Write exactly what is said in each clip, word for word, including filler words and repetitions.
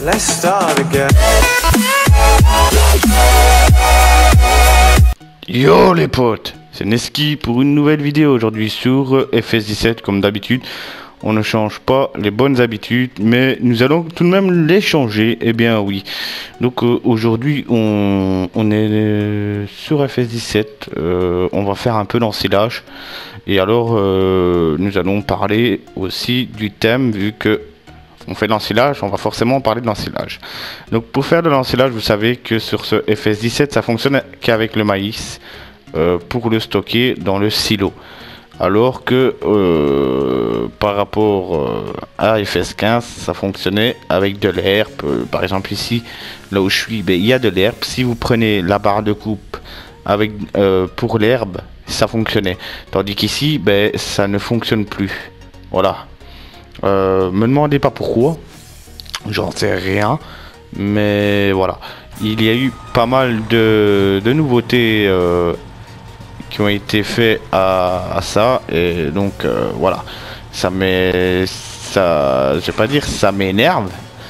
Let's start again. Yo les potes, c'est Neski pour une nouvelle vidéo aujourd'hui sur F S dix-sept. Comme d'habitude, on ne change pas les bonnes habitudes, mais nous allons tout de même les changer. Eh bien oui, donc euh, aujourd'hui on, on est euh, sur F S dix-sept, euh, on va faire un peu d'ensilage. Et alors euh, nous allons parler aussi du thème, vu que on fait de l'ensilage, on va forcément parler de l'ensilage. Donc pour faire de l'ensilage, vous savez que sur ce F S dix-sept, ça fonctionne qu'avec le maïs euh, pour le stocker dans le silo. Alors que euh, par rapport euh, à F S quinze, ça fonctionnait avec de l'herbe. Euh, par exemple ici, là où je suis, ben, il y a de l'herbe. Si vous prenez la barre de coupe avec euh, pour l'herbe, ça fonctionnait. Tandis qu'ici, ben, ça ne fonctionne plus. Voilà. Euh, me demandez pas pourquoi, j'en sais rien, mais voilà, il y a eu pas mal de, de nouveautés euh, qui ont été faites à, à ça, et donc euh, voilà, ça m'est, ça, je vais pas dire ça m'énerve.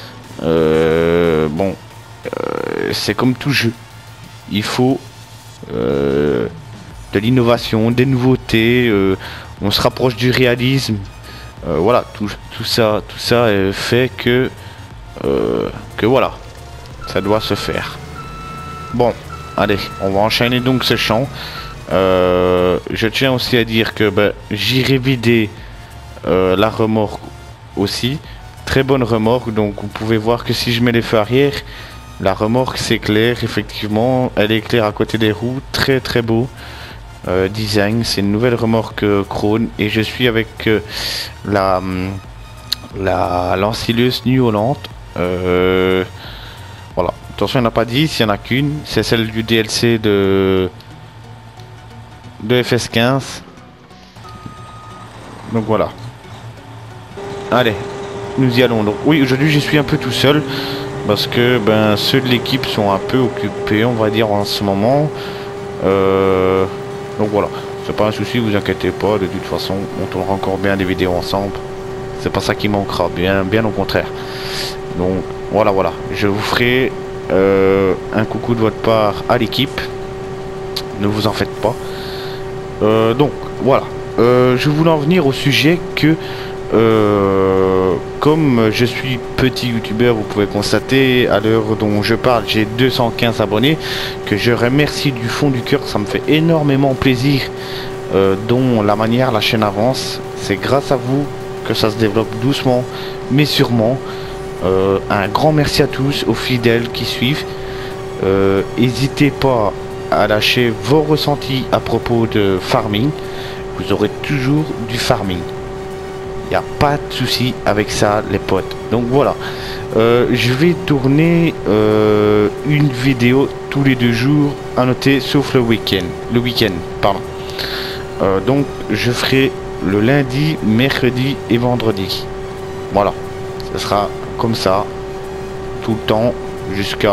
Euh, bon, euh, c'est comme tout jeu, il faut euh, de l'innovation, des nouveautés, euh, on se rapproche du réalisme. Euh, voilà, tout, tout ça, tout ça euh, fait que, euh, que voilà, ça doit se faire. Bon, allez, on va enchaîner donc ce champ. Euh, je tiens aussi à dire que ben, j'irai vider euh, la remorque aussi. Très bonne remorque, donc vous pouvez voir que si je mets les feux arrière, la remorque s'éclaire, effectivement, elle éclaire à côté des roues, très très beau. Euh, design, c'est une nouvelle remorque euh, Krone, et je suis avec euh, la la l'ensileuse New Holland. Euh, voilà, attention, il n'y en a pas dix, il n'y en a qu'une, c'est celle du D L C de de F S quinze. Donc voilà, allez, nous y allons. Donc oui, aujourd'hui je suis un peu tout seul parce que ben ceux de l'équipe sont un peu occupés, on va dire, en ce moment. euh, Donc voilà, c'est pas un souci, vous inquiétez pas, de toute façon, on tournera encore bien des vidéos ensemble. C'est pas ça qui manquera, bien, bien au contraire. Donc voilà, voilà, je vous ferai euh, un coucou de votre part à l'équipe. Ne vous en faites pas. Euh, donc voilà, euh, je voulais en venir au sujet que, euh, comme je suis petit youtubeur, vous pouvez constater à l'heure dont je parle, j'ai deux cent quinze abonnés, que je remercie du fond du cœur. Ça me fait énormément plaisir, euh, dont la manière la chaîne avance. C'est grâce à vous que ça se développe doucement mais sûrement. Euh, un grand merci à tous, aux fidèles qui suivent. Euh, n'hésitez pas à lâcher vos ressentis à propos de farming. Vous aurez toujours du farming. Il n'y a pas de souci avec ça, les potes. Donc voilà, euh, je vais tourner euh, une vidéo tous les deux jours, à noter, sauf le week-end. Le week-end, pardon. Euh, donc je ferai le lundi, mercredi et vendredi. Voilà, ce sera comme ça tout le temps jusqu'à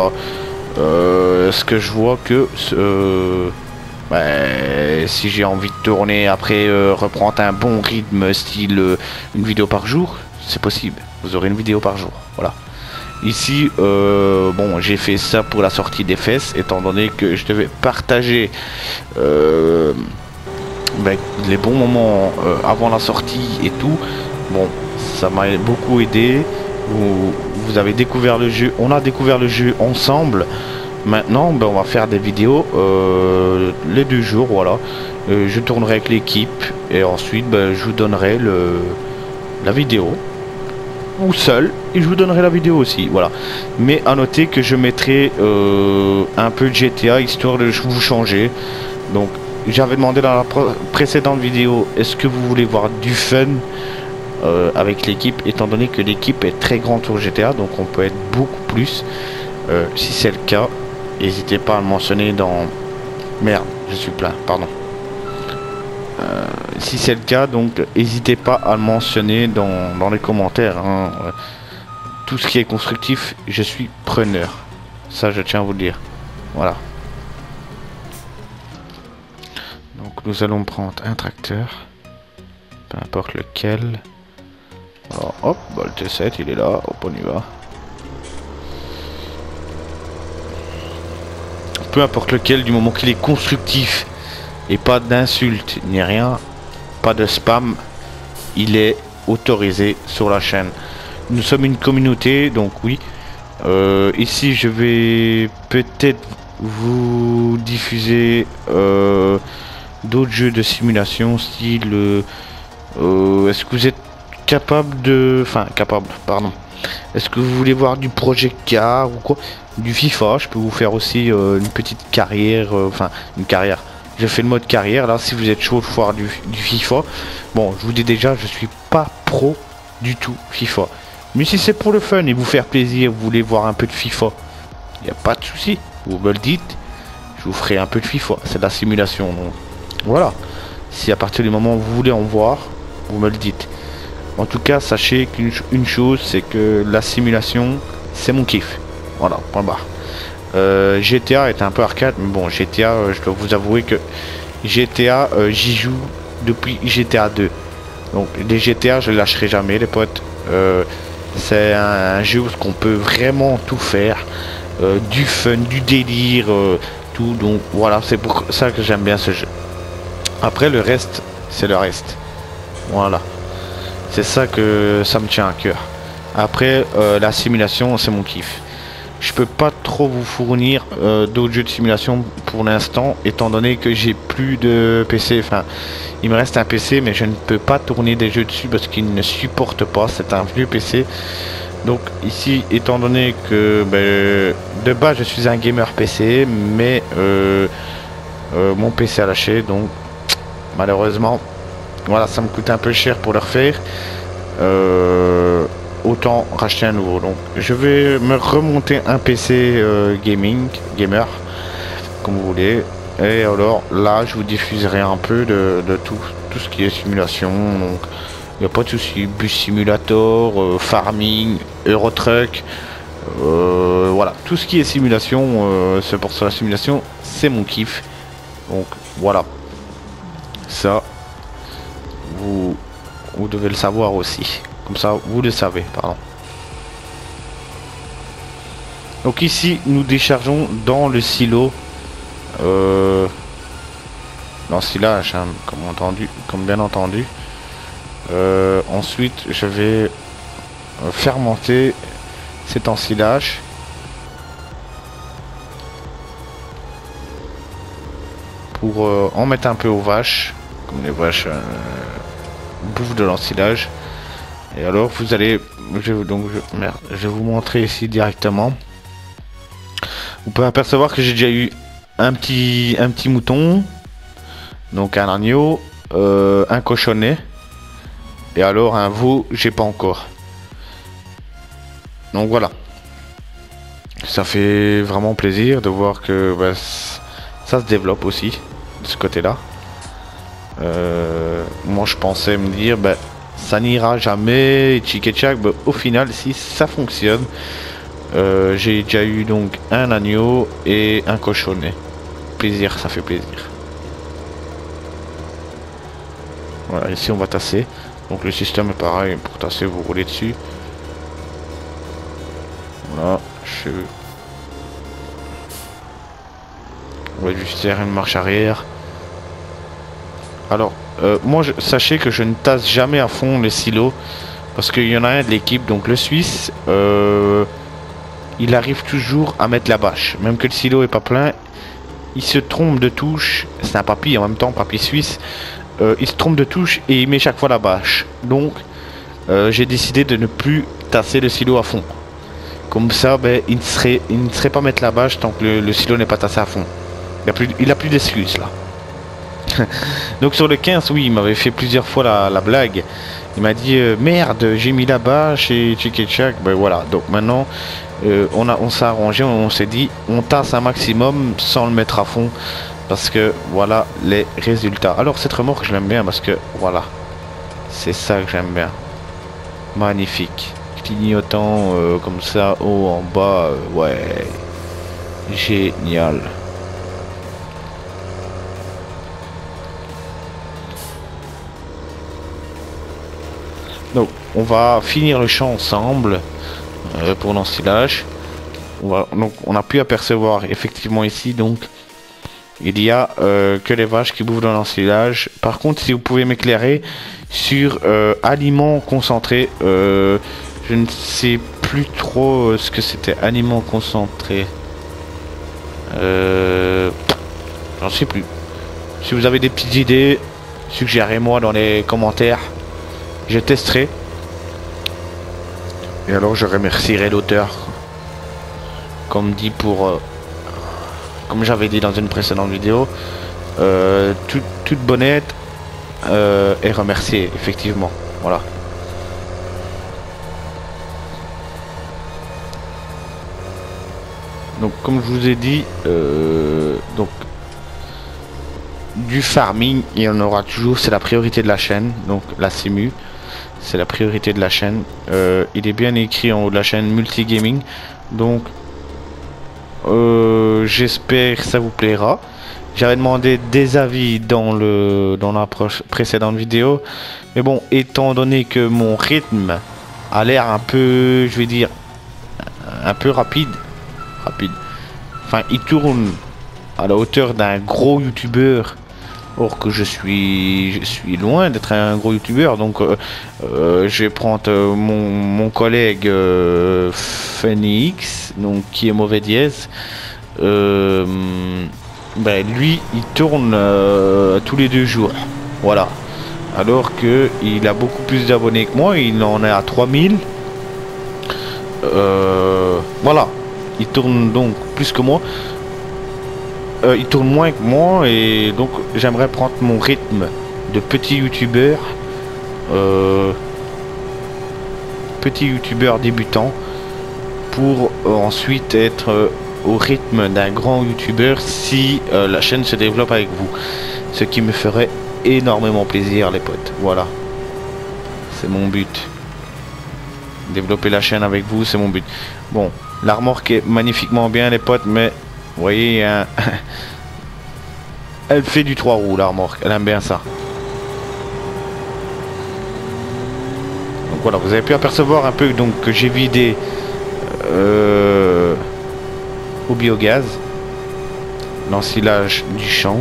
euh, ce que je vois que euh, ben, si j'ai envie de tourner après, euh, reprendre un bon rythme, style euh, une vidéo par jour, c'est possible. Vous aurez une vidéo par jour. Voilà. Ici, euh, bon, j'ai fait ça pour la sortie des fesses, étant donné que je devais partager euh, ben, les bons moments euh, avant la sortie et tout. Bon, ça m'a beaucoup aidé. Vous, vous avez découvert le jeu, on a découvert le jeu ensemble. Maintenant, ben, on va faire des vidéos euh, les deux jours, voilà. Euh, je tournerai avec l'équipe et ensuite, ben, je vous donnerai le, la vidéo. Ou seul, et je vous donnerai la vidéo aussi, voilà. Mais à noter que je mettrai euh, un peu de G T A, histoire de vous changer. Donc, j'avais demandé dans la précédente vidéo, est-ce que vous voulez voir du fun euh, avec l'équipe, étant donné que l'équipe est très grande sur G T A, donc on peut être beaucoup plus. Euh, si c'est le cas, n'hésitez pas à le mentionner dans... Merde, je suis plein, pardon. Euh, si c'est le cas, donc n'hésitez pas à le mentionner dans, dans les commentaires, hein. Tout ce qui est constructif, je suis preneur. Ça, je tiens à vous le dire. Voilà. Donc nous allons prendre un tracteur, peu importe lequel. Alors hop, bah, le T sept il est là, hop on y va. peu importe lequel, du moment qu'il est constructif et pas d'insultes ni rien, pas de spam, il est autorisé sur la chaîne. Nous sommes une communauté, donc oui. Euh, ici, je vais peut-être vous diffuser euh, d'autres jeux de simulation, style. Euh, euh, Est-ce que vous êtes capable de, enfin capable, pardon. Est-ce que vous voulez voir du Project Car ou quoi? Du FIFA, je peux vous faire aussi euh, une petite carrière, euh, enfin une carrière. Je fais le mode carrière là, si vous êtes chaud de voir du, du FIFA. Bon, je vous dis déjà, je suis pas pro du tout FIFA. Mais si c'est pour le fun et vous faire plaisir, vous voulez voir un peu de FIFA, il n'y a pas de souci. Vous me le dites, je vous ferai un peu de FIFA. C'est de la simulation, donc voilà. Si à partir du moment où vous voulez en voir, vous me le dites. En tout cas, sachez qu'une une chose, c'est que la simulation, c'est mon kiff. Voilà, point barre. Euh, G T A est un peu arcade, mais bon, G T A, euh, je dois vous avouer que G T A, euh, j'y joue depuis G T A deux. Donc les G T A, je ne lâcherai jamais, les potes. Euh, c'est un, un jeu où on peut vraiment tout faire. Euh, du fun, du délire, euh, tout. Donc voilà, c'est pour ça que j'aime bien ce jeu. Après, le reste, c'est le reste. Voilà. C'est ça que ça me tient à cœur. Après, euh, la simulation, c'est mon kiff. Je peux pas trop vous fournir euh, d'autres jeux de simulation pour l'instant, étant donné que j'ai plus de P C. Enfin, il me reste un P C, mais je ne peux pas tourner des jeux dessus parce qu'il ne supporte pas. C'est un vieux P C. Donc ici, étant donné que ben, de base je suis un gamer P C, mais euh, euh, mon P C a lâché, donc malheureusement, voilà, ça me coûte un peu cher pour le refaire. Euh, autant racheter un nouveau. Donc je vais me remonter un P C euh, gaming, gamer, comme vous voulez. Et alors là, je vous diffuserai un peu de, de tout, tout ce qui est simulation. Donc il n'y a pas de souci. Bus simulator, euh, farming, Euro Truck. Euh, voilà, tout ce qui est simulation, euh, c'est pour ça la simulation, c'est mon kiff. Donc voilà. Ça, vous, vous devez le savoir aussi. Comme ça, vous le savez, pardon. Donc ici, nous déchargeons dans le silo. Euh, l'ensilage, hein, comme entendu, comme bien entendu. Euh, ensuite, je vais fermenter cet ensilage. Pour euh, en mettre un peu aux vaches, comme les vaches euh, bouffent de l'ensilage. Et alors vous allez, je, donc je, merde, je vais vous montrer ici directement. Vous pouvez apercevoir que j'ai déjà eu un petit, un petit mouton, donc un agneau, euh, un cochonnet, et alors un veau, j'ai pas encore. Donc voilà, ça fait vraiment plaisir de voir que bah, ça se développe aussi de ce côté-là. Euh, moi je pensais me dire bah, ça n'ira jamais, tchic et tchac, bah, au final si ça fonctionne. Euh, j'ai déjà eu donc un agneau et un cochonnet. Plaisir, ça fait plaisir. Voilà, ici on va tasser. Donc le système est pareil, pour tasser vous roulez dessus. Voilà, je... on va juste faire une marche arrière. Alors, euh, moi, je, sachez que je ne tasse jamais à fond les silos. Parce qu'il y en a un de l'équipe, donc le Suisse, euh, il arrive toujours à mettre la bâche. Même que le silo est pas plein, il se trompe de touche. C'est un papy en même temps, papy suisse. Euh, il se trompe de touche et il met chaque fois la bâche. Donc, euh, j'ai décidé de ne plus tasser le silo à fond. Comme ça, ben, il ne serait, il ne serait pas mettre la bâche tant que le, le silo n'est pas tassé à fond. Il a plus, il a plus d'excuses là. Donc sur le quinze, oui, il m'avait fait plusieurs fois la, la blague. Il m'a dit euh, merde, j'ai mis la bâche et tchic et tchac. Ben voilà, donc maintenant euh, on, a, on s'est arrangé, on, on s'est dit on tasse un maximum sans le mettre à fond. Parce que voilà les résultats. Alors cette remorque je l'aime bien parce que voilà, c'est ça que j'aime bien. Magnifique. Clignotant euh, comme ça, haut en bas, euh, ouais. Génial. Donc on va finir le champ ensemble euh, pour l'ensilage. on va, donc on a pu apercevoir effectivement ici, donc il y a euh, que les vaches qui bouffent dans l'ensilage. Par contre, si vous pouvez m'éclairer sur euh, aliments concentrés, euh, je ne sais plus trop ce que c'était aliments concentrés. Euh, J'en sais plus. Si vous avez des petites idées, suggérez-moi dans les commentaires. Je testerai. Et alors je remercierai l'auteur. Comme dit pour... Euh, comme j'avais dit dans une précédente vidéo, euh, tout, toute bonnette euh, est remerciée, effectivement. Voilà. Donc comme je vous ai dit, euh, donc du farming, il y en aura toujours, c'est la priorité de la chaîne, donc la C M U, c'est la priorité de la chaîne. Euh, il est bien écrit en haut de la chaîne multigaming, donc euh, j'espère que ça vous plaira. J'avais demandé des avis dans le dans la précédente vidéo, mais bon, étant donné que mon rythme a l'air un peu, je vais dire, un peu rapide, rapide. Enfin, il tourne à la hauteur d'un gros youtubeur. Or que je suis, je suis loin d'être un gros youtubeur, donc euh, euh, je vais prendre euh, mon, mon collègue euh, Phoenix, donc qui est mauvais dièse. Euh, ben lui, il tourne euh, tous les deux jours, voilà. Alors que il a beaucoup plus d'abonnés que moi, il en est à trois mille. Euh, voilà, il tourne donc plus que moi. Euh, il tourne moins que moi et donc j'aimerais prendre mon rythme de petit youtubeur, euh, petit youtubeur débutant, pour euh, ensuite être euh, au rythme d'un grand youtubeur si euh, la chaîne se développe avec vous, ce qui me ferait énormément plaisir, les potes. Voilà, c'est mon but, développer la chaîne avec vous, c'est mon but. Bon, la remorque est magnifiquement bien, les potes, mais vous voyez, hein, elle fait du trois roues, la remorque. Elle aime bien ça. Donc voilà, vous avez pu apercevoir un peu donc, que j'ai vidé euh, au biogaz l'ensilage du champ.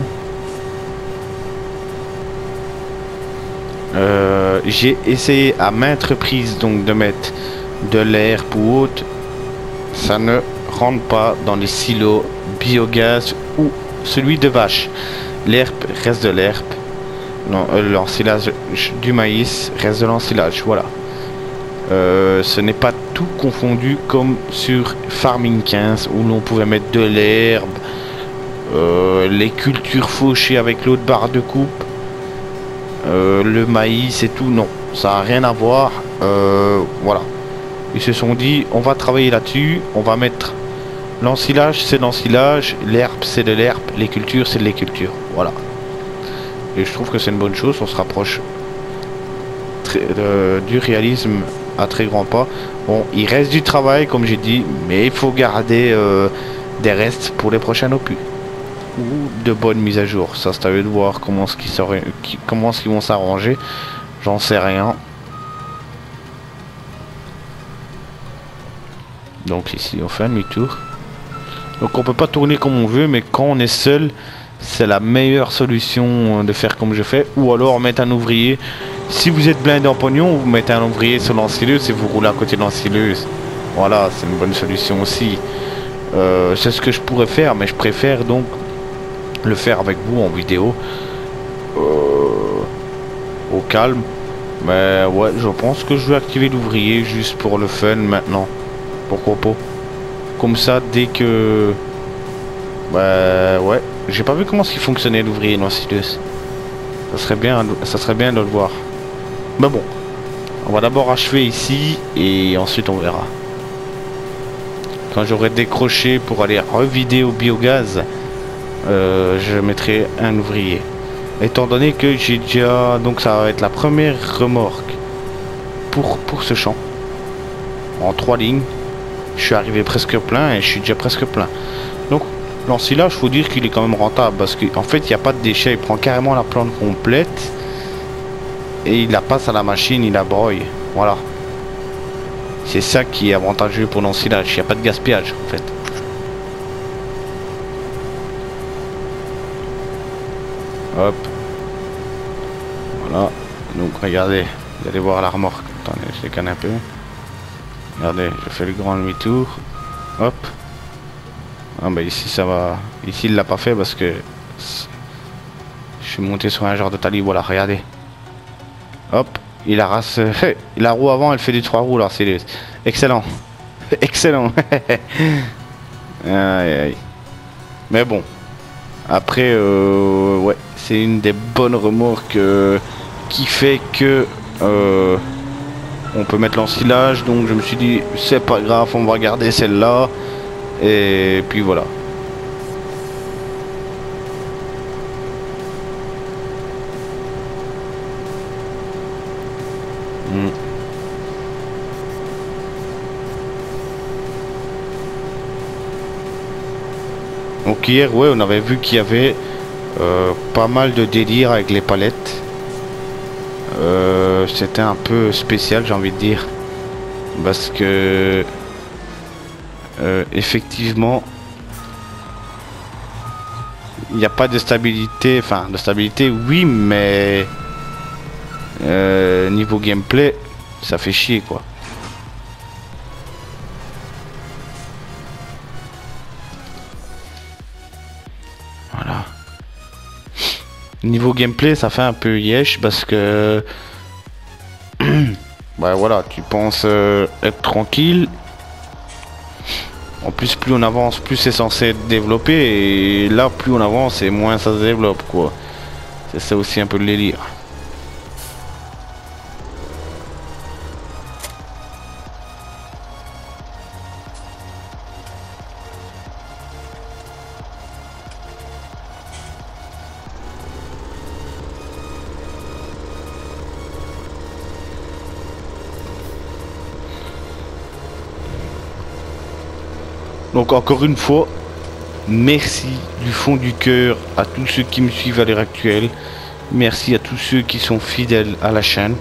Euh, j'ai essayé à maintes reprises donc, de mettre de l'herbe ou autre. Ça ne rentre pas dans les silos biogaz ou celui de vache. L'herbe reste de l'herbe, l'ensilage du maïs reste de l'ensilage, voilà. Euh, ce n'est pas tout confondu comme sur Farming quinze où l'on pouvait mettre de l'herbe, euh, les cultures fauchées avec l'autre barre de coupe, euh, le maïs et tout. Non, ça n'a rien à voir. Euh, voilà, ils se sont dit on va travailler là-dessus, on va mettre l'ensilage, c'est l'ensilage, l'herbe, c'est de l'herbe, les cultures, c'est de les cultures. Voilà. Et je trouve que c'est une bonne chose, on se rapproche très, euh, du réalisme à très grands pas. Bon, il reste du travail, comme j'ai dit, mais il faut garder euh, des restes pour les prochains opus. Ou de bonnes mises à jour. Ça, c'est à eux de voir comment ce qui comment ce qu'ils vont s'arranger. J'en sais rien. Donc ici, on fait un demi-tour. Donc on peut pas tourner comme on veut, mais quand on est seul, c'est la meilleure solution de faire comme je fais. Ou alors mettre un ouvrier. Si vous êtes blindé en pognon, vous mettez un ouvrier sur l'ensileuse et vous roulez à côté de l'ensileuse. Voilà, c'est une bonne solution aussi. Euh, c'est ce que je pourrais faire, mais je préfère donc le faire avec vous en vidéo. Euh, au calme. Mais ouais, je pense que je vais activer l'ouvrier juste pour le fun maintenant. Pourquoi pas. Comme ça, dès que... Bah ouais, j'ai pas vu comment ce qui fonctionnait l'ouvrier l'ensileuse. Ça serait bien, ça serait bien de le voir. Mais bon, on va d'abord achever ici et ensuite on verra. Quand j'aurai décroché pour aller revider au biogaz, euh, je mettrai un ouvrier. Étant donné que j'ai déjà... Donc ça va être la première remorque pour, pour ce champ. En trois lignes. Je suis arrivé presque plein et je suis déjà presque plein. Donc l'ensilage, il faut dire qu'il est quand même rentable parce qu'en fait il n'y a pas de déchets. Il prend carrément la plante complète et il la passe à la machine, il la broye. Voilà. C'est ça qui est avantageux pour l'ensilage, il n'y a pas de gaspillage en fait. Hop. Voilà. Donc regardez, vous allez voir la remorque. Attendez, je décale un peu. Regardez, je fais le grand demi-tour. Hop. Ah bah ici ça va. Ici il l'a pas fait parce que je suis monté sur un genre de tali. Voilà, regardez. Hop. Il a race. La roue avant elle fait du trois roues là. C'est excellent. Excellent. Aïe aïe. Mais bon. Après euh, ouais. C'est une des bonnes remorques euh, qui fait que euh, on peut mettre l'ensilage. Donc je me suis dit c'est pas grave, on va garder celle-là. Et puis voilà. Hmm. Donc hier ouais on avait vu qu'il y avait Euh, pas mal de délire avec les palettes. Euh, C'était un peu spécial, j'ai envie de dire, parce que euh, effectivement, il n'y a pas de stabilité. Enfin, de stabilité, oui, mais euh, niveau gameplay, ça fait chier quoi. Voilà. Niveau gameplay, ça fait un peu yesh parce que bah voilà, tu penses euh, être tranquille. En plus, plus on avance, plus c'est censé être développé, et là, plus on avance, et moins ça se développe quoi. C'est ça aussi un peu le délire. Donc encore une fois, merci du fond du cœur à tous ceux qui me suivent à l'heure actuelle. Merci à tous ceux qui sont fidèles à la chaîne.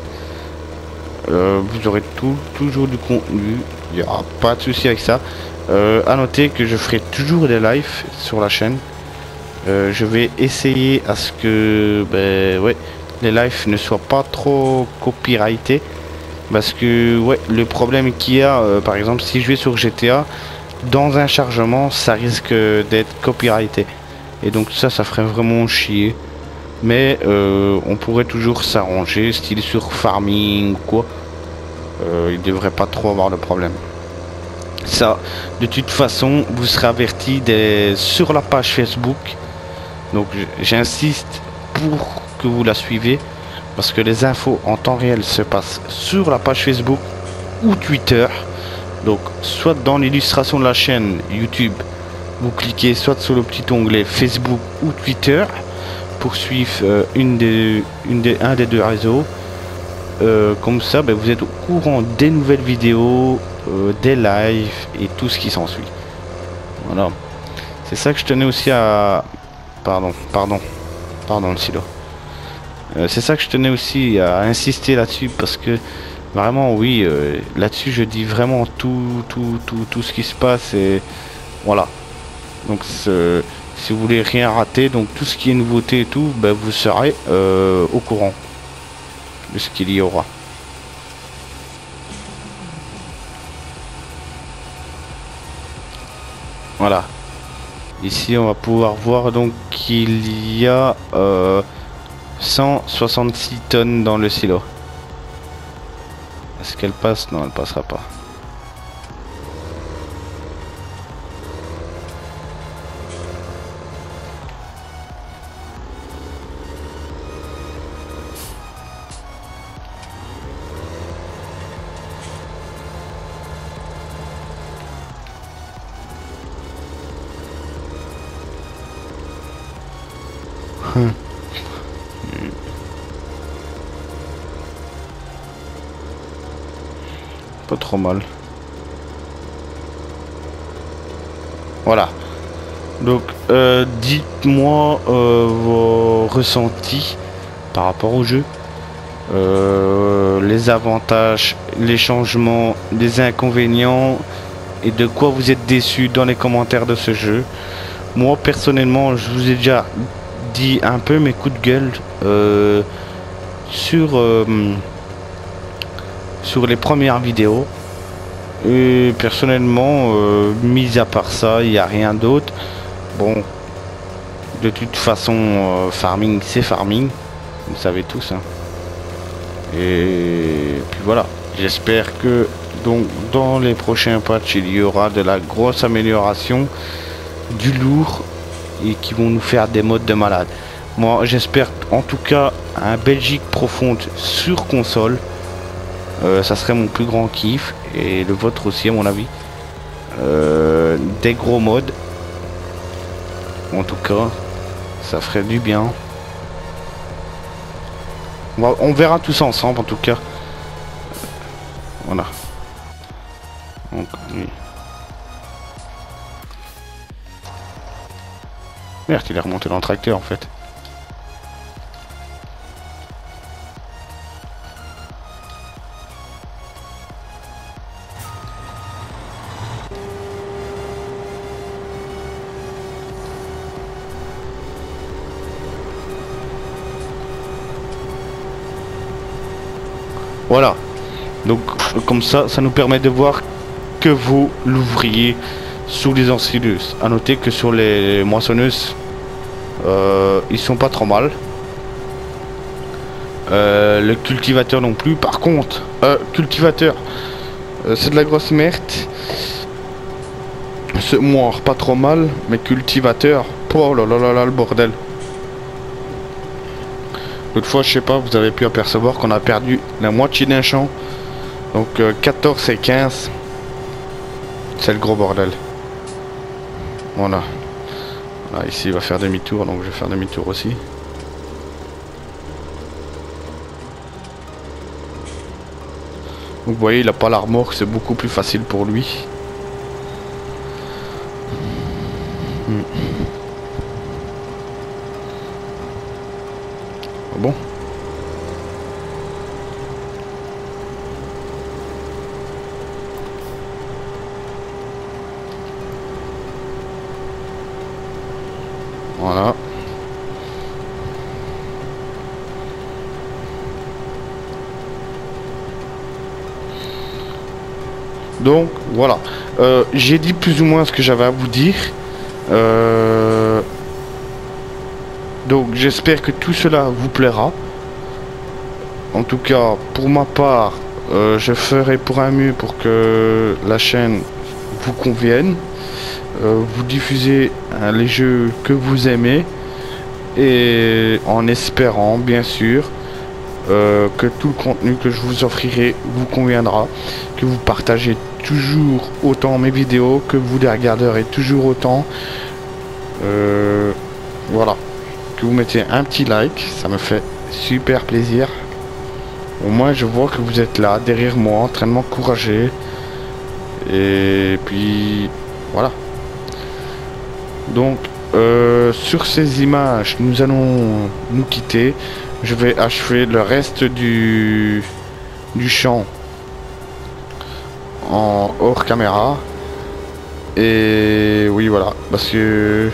Euh, vous aurez tout, toujours du contenu. Il n'y aura pas de souci avec ça. Euh, à noter que je ferai toujours des lives sur la chaîne. Euh, je vais essayer à ce que ben, ouais, les lives ne soient pas trop copyrightés. Parce que ouais, le problème qu'il y a, euh, par exemple, si je vais sur G T A, dans un chargement, ça risque d'être copyrighté. Et donc ça, ça ferait vraiment chier. Mais euh, on pourrait toujours s'arranger, style sur farming ou quoi. Euh, il devrait pas trop avoir de problème. Ça, de toute façon, vous serez averti des... sur la page Facebook. Donc j'insiste pour que vous la suivez. Parce que les infos en temps réel se passent sur la page Facebook ou Twitter. Donc soit dans l'illustration de la chaîne YouTube, vous cliquez soit sur le petit onglet Facebook ou Twitter pour suivre euh, une des, une des, un des deux réseaux. Euh, comme ça, ben, vous êtes au courant des nouvelles vidéos, euh, des lives et tout ce qui s'ensuit. Voilà. C'est ça que je tenais aussi à... Pardon, pardon, pardon le silo. Euh, c'est ça que je tenais aussi à insister là-dessus parce que vraiment oui, euh, là-dessus je dis vraiment tout, tout, tout, tout ce qui se passe et voilà. Donc si vous voulez rien rater, donc tout ce qui est nouveauté et tout, ben, vous serez euh, au courant de ce qu'il y aura. Voilà. Ici on va pouvoir voir donc qu'il y a euh, cent soixante-six tonnes dans le silo. Est-ce qu'elle passe? Non, elle passera pas. Hum. Pas trop mal. Voilà. Donc, euh, dites-moi euh, vos ressentis par rapport au jeu. euh, les avantages, les changements, les inconvénients et de quoi vous êtes déçus dans les commentaires de ce jeu. Moi personnellement, je vous ai déjà dit un peu mes coups de gueule euh, sur euh, sur les premières vidéos. Et personnellement, euh, mis à part ça, il n'y a rien d'autre. Bon, de toute façon, euh, farming, c'est farming. Vous savez tous. Hein. Et puis voilà. J'espère que donc dans les prochains patchs, il y aura de la grosse amélioration, du lourd, et qui vont nous faire des modes de malade. Moi, j'espère en tout cas un Belgique profonde sur console. Euh, ça serait mon plus grand kiff, et le vôtre aussi à mon avis. Euh, des gros modes, en tout cas ça ferait du bien. On, va, on verra tout ça ensemble en tout cas. Voilà. Donc, oui. Merde, il est remonté dans le tracteur en fait. Voilà, donc comme ça, ça nous permet de voir que vaut l'ouvrier sous les ensileuses. À noter que sur les moissonneuses, euh, ils sont pas trop mal. Euh, le cultivateur non plus. Par contre, euh, cultivateur, euh, c'est de la grosse merde. Ce moire pas trop mal, mais cultivateur, oh là là là là, le bordel. L'autre fois, je sais pas, vous avez pu apercevoir qu'on a perdu la moitié d'un champ. Donc euh, quatorze et quinze. C'est le gros bordel. Voilà. Là, ici, il va faire demi-tour, donc je vais faire demi-tour aussi. Donc vous voyez, il n'a pas la remorque, c'est beaucoup plus facile pour lui. Hmm. Bon. Voilà. Donc voilà. Euh, j'ai dit plus ou moins ce que j'avais à vous dire. Euh... Donc j'espère que tout cela vous plaira. En tout cas, pour ma part, euh, je ferai pour un mieux pour que la chaîne vous convienne. Euh, vous diffusez hein, les jeux que vous aimez. Et en espérant, bien sûr, euh, que tout le contenu que je vous offrirai vous conviendra. Que vous partagez toujours autant mes vidéos, que vous les regarderez toujours autant. Euh, voilà. Que vous mettez un petit like, ça me fait super plaisir. Au moins je vois que vous êtes là derrière moi en train de m'encourager. Et puis voilà. Donc euh, sur ces images nous allons nous quitter. Je vais achever le reste du du champ en hors caméra. Et oui voilà, parce que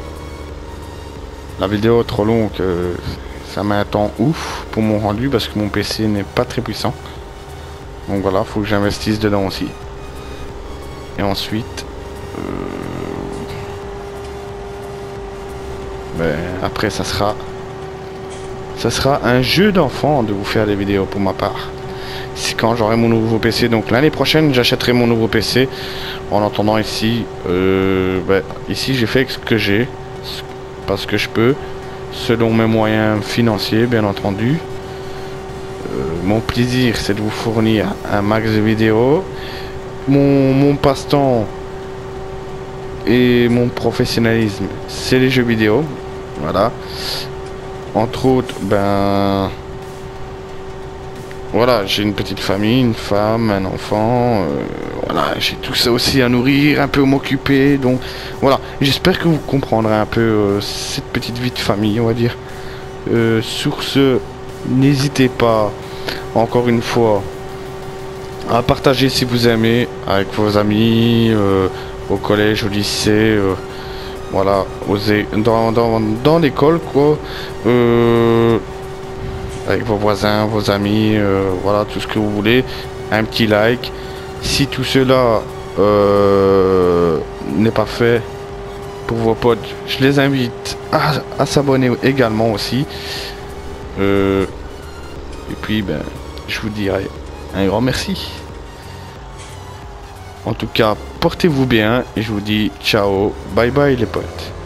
la vidéo est trop longue, euh, ça met un temps ouf pour mon rendu parce que mon P C n'est pas très puissant. Donc voilà, faut que j'investisse dedans aussi. Et ensuite, euh, ben, après ça sera, ça sera un jeu d'enfant de vous faire des vidéos pour ma part. C'est quand j'aurai mon nouveau P C. Donc l'année prochaine, j'achèterai mon nouveau P C. En attendant ici, euh, ben, ici j'ai fait ce que j'ai. Parce que je peux, selon mes moyens financiers bien entendu. Euh, mon plaisir c'est de vous fournir un max de vidéos. Mon, mon passe-temps et mon professionnalisme c'est les jeux vidéo. Voilà. Entre autres, ben voilà, j'ai une petite famille, une femme, un enfant, euh, voilà, j'ai tout ça aussi à nourrir, un peu m'occuper, donc voilà, j'espère que vous comprendrez un peu euh, cette petite vie de famille, on va dire. Euh, sur ce, n'hésitez pas encore une fois, à partager si vous aimez avec vos amis, euh, au collège, au lycée, euh, voilà, osez, dans, dans, dans l'école, quoi, euh, avec vos voisins, vos amis, euh, voilà, tout ce que vous voulez, un petit like. Si tout cela euh, n'est pas fait pour vos potes, je les invite à, à s'abonner également aussi. Euh, et puis, ben, je vous dirai un grand merci. En tout cas, portez-vous bien et je vous dis ciao, bye bye les potes.